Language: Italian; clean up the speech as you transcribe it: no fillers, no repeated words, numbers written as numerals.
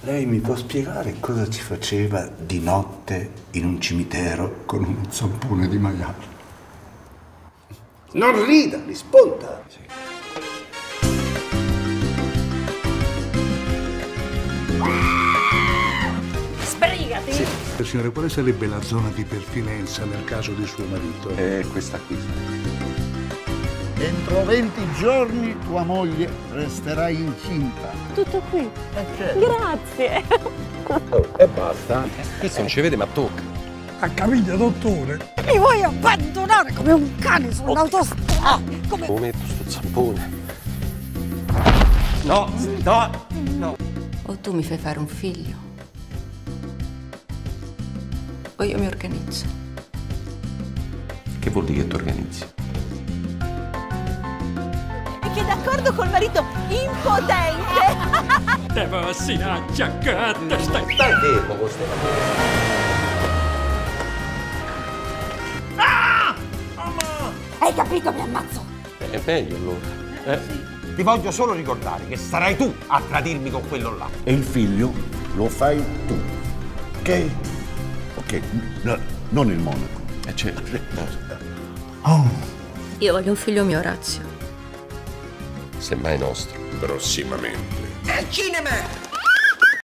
Lei mi può spiegare cosa ci faceva di notte in un cimitero con un zampone di maiale? Non rida, risponda! Sì. Sbrigati! Sì. Signore, quale sarebbe la zona di pertinenza nel caso di suo marito? È questa qui. Entro 20 giorni tua moglie resterà incinta. Tutto qui. Certo. Grazie. Oh, e basta. Questo non ci vede, ma tocca. Ha capito, dottore? Mi vuoi abbandonare come un cane sull'autostrada? Come metto sto zampone? No, no, no. O tu mi fai fare un figlio, o io mi organizzo. Che vuol dire che ti organizzi? E che è d'accordo col marito impotente. Devo essere acciaccata, Stai fermo con ste Hai capito, mi ammazzo. È meglio allora. Ti voglio solo ricordare che sarai tu a tradirmi con quello là. E il figlio lo fai tu. Ok? Ok, no, non il monaco. Certo. Oh. Io voglio un figlio mio, Orazio. Semmai nostro. Prossimamente. Al cinema!